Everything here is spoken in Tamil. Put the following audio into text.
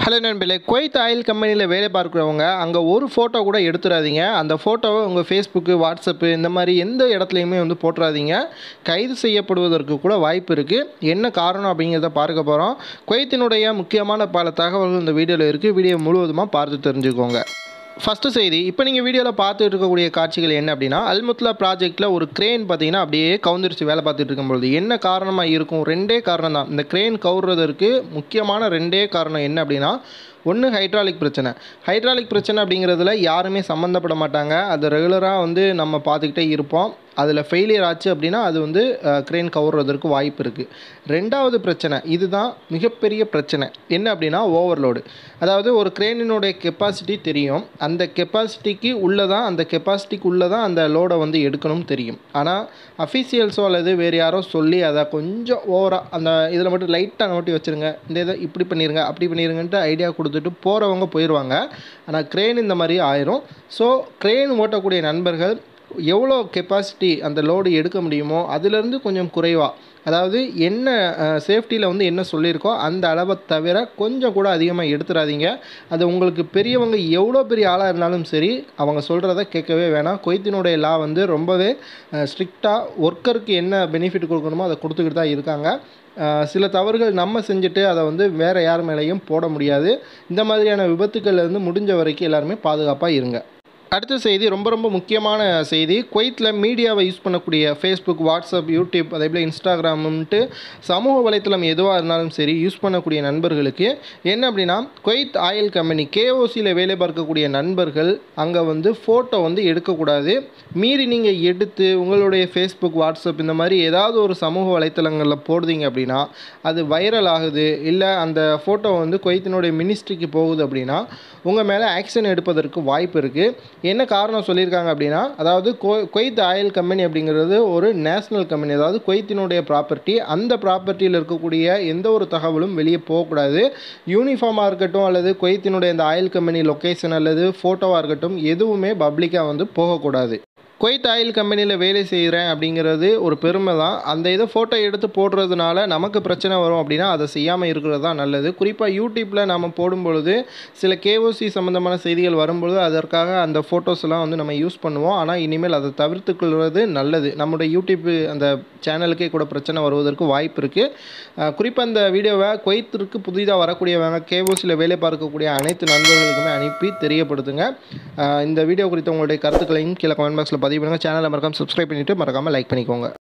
ஹலோ நண்பர்களே, குவைத் ஆயில் கம்பெனியில் வேலை பார்க்குறவங்க அங்கே ஒரு ஃபோட்டோ கூட எடுத்துடாதீங்க. அந்த ஃபோட்டோவை உங்கள் ஃபேஸ்புக்கு, வாட்ஸ்அப்பு இந்த மாதிரி எந்த இடத்துலையுமே போட்டுறாதீங்க. கைது செய்யப்படுவதற்கு கூட வாய்ப்பு இருக்குது. என்ன காரணம் அப்படிங்கிறத பார்க்க போகிறோம். குவைத்தினுடைய முக்கியமான பல தகவல்கள் இந்த வீடியோவில் இருக்குது. வீடியோ முழுவதுமாக பார்த்து தெரிஞ்சுக்கோங்க. ஃபஸ்ட்டு செய்தி, இப்போ நீங்கள் வீடியோவில் பார்த்துட்டு இருக்கக்கூடிய காட்சிகள் என்ன அப்படின்னா, அல்முத்லா ப்ராஜெக்ட்டில் ஒரு கிரேன் பார்த்தீங்கன்னா அப்படியே கவுந்துருச்சு வேலை பார்த்துட்டு இருக்கும்பொழுது. என்ன காரணமாக இருக்கும்? ரெண்டே காரணம் தான். இந்த கிரேன் கவுறதற்கு முக்கியமான ரெண்டே காரணம் என்ன அப்படின்னா, ஒன்று ஹைட்ராலிக் பிரச்சனை. ஹைட்ராலிக் பிரச்சனை அப்படிங்கிறதுல யாருமே சம்மந்தப்பட மாட்டாங்க. அது ரெகுலராக நம்ம பார்த்துக்கிட்டே இருப்போம். அதில் ஃபெயிலியர் ஆச்சு அப்படின்னா அது கிரேன் கவுறதற்கு வாய்ப்பு இருக்குது. ரெண்டாவது பிரச்சனை, இதுதான் மிகப்பெரிய பிரச்சனை. என்ன அப்படின்னா ஓவர்லோடு. அதாவது ஒரு கிரேனினுடைய கெப்பாசிட்டி தெரியும். அந்த கெப்பாசிட்டிக்கு உள்ளே தான் அந்த லோடை எடுக்கணும்னு தெரியும். ஆனால் அஃபீஷியல்ஸோ அல்லது வேறு யாரோ சொல்லி அதை கொஞ்சம் ஓவராக அந்த இதில் மட்டும் லைட்டாக நோட்டி வச்சுருங்க, இந்த இதை இப்படி பண்ணிடுங்க அப்படி பண்ணிடுங்கன்ட்டு ஐடியா கொடுத்துட்டு போகிறவங்க போயிடுவாங்க. ஆனால் கிரேன் இந்த மாதிரி ஆயிரும். ஸோ கிரேன் ஓட்டக்கூடிய நண்பர்கள் எவ்வளோ கெப்பாசிட்டி அந்த லோடு எடுக்க முடியுமோ அதிலேருந்து கொஞ்சம் குறைவாக, அதாவது என்ன சேஃப்டியில் என்ன சொல்லியிருக்கோ அந்த அளவை தவிர கொஞ்சம் கூட அதிகமாக எடுத்துடாதீங்க. அது உங்களுக்கு பெரியவங்க எவ்வளோ பெரிய ஆளாக இருந்தாலும் சரி, அவங்க சொல்கிறத கேட்கவே வேணாம். குவைத்தினுடைய லா ரொம்பவே ஸ்ட்ரிக்டாக ஒர்க்கருக்கு என்ன பெனிஃபிட் கொடுக்கணுமோ அதை கொடுத்துக்கிட்டு தான் இருக்காங்க. சில தவறுகள் நம்ம செஞ்சுட்டு அதை வேறு யார் மேலேயும் போட முடியாது. இந்த மாதிரியான விபத்துக்கள்லேருந்து முடிஞ்ச வரைக்கும் எல்லாருமே பாதுகாப்பாக இருங்க. அடுத்த செய்தி ரொம்ப ரொம்ப முக்கியமான செய்தி. குவைத்தில் மீடியாவை யூஸ் பண்ணக்கூடிய ஃபேஸ்புக், வாட்ஸ்அப், யூடியூப், அதேபோல் இன்ஸ்டாகிராம்ன்ட்டு சமூக வலைத்தளம் எதுவாக இருந்தாலும் சரி யூஸ் பண்ணக்கூடிய நண்பர்களுக்கு என்ன அப்படின்னா, குவைத் ஆயில் கம்பெனி கேஓசியில் வேலை பார்க்கக்கூடிய நண்பர்கள் அங்கே ஃபோட்டோ எடுக்கக்கூடாது. மீறி நீங்கள் எடுத்து உங்களுடைய ஃபேஸ்புக், வாட்ஸ்அப் இந்த மாதிரி ஏதாவது ஒரு சமூக வலைத்தளங்களில் போடுதீங்க அப்படின்னா அது வைரல் ஆகுது, இல்லை அந்த ஃபோட்டோ குவைத்தினுடைய மினிஸ்ட்ரிக்கு போகுது அப்படின்னா உங்கள் மேலே ஆக்ஷன் எடுப்பதற்கு வாய்ப்பு இருக்குது. என்ன காரணம் சொல்லியிருக்காங்க அப்படின்னா, அதாவது குவைத் ஆயில் கம்பெனி அப்படிங்கிறது ஒரு நேஷ்னல் கம்பெனி, அதாவது குவைத்தினுடைய ப்ராப்பர்ட்டி. அந்த ப்ராப்பர்ட்டியில் இருக்கக்கூடிய எந்த ஒரு தகவலும் வெளியே போகக்கூடாது. யூனிஃபார்மாக இருக்கட்டும் அல்லது குவைத்தினுடைய இந்த ஆயில் கம்பெனி லொக்கேஷன் அல்லது ஃபோட்டோவாக இருக்கட்டும் எதுவுமே பப்ளிக்காக போகக்கூடாது. குவைத் ஆயில் கம்பெனியில் வேலை செய்கிறேன் அப்படிங்கிறது ஒரு பெருமை தான். அந்த இதை ஃபோட்டோ எடுத்து போடுறதுனால நமக்கு பிரச்சனை வரும் அப்படின்னா அதை செய்யாமல் இருக்கிறது தான் நல்லது. குறிப்பாக யூடியூப்பில் நம்ம போடும்பொழுது சில கேஓசி சம்மந்தமான செய்திகள் வரும்பொழுது அதற்காக அந்த ஃபோட்டோஸ்லாம் நம்ம யூஸ் பண்ணுவோம். ஆனால் இனிமேல் அதை தவிர்த்துக்கொள்வது நல்லது. நம்முடைய யூடியூப் அந்த சேனலுக்கே கூட பிரச்சனை வருவதற்கு வாய்ப்பு இருக்குது. குறிப்பாக இந்த வீடியோவை குவைத்திற்கு புதிதாக வரக்கூடியவங்க, கேஓசியில் வேலை பார்க்கக்கூடிய அனைத்து நண்பர்களுக்குமே அனுப்பி தெரியப்படுத்துங்க. இந்த வீடியோ குறித்த உங்களுடைய கருத்துக்களையும் கீழே கமெண்ட் பாக்ஸில் பதிவு பண்ணுங்கள். சேனலை மறக்காமல் சப்ஸ்கிரைப் பண்ணிவிட்டு மறக்காமல் லைக் பண்ணிக்கோங்க.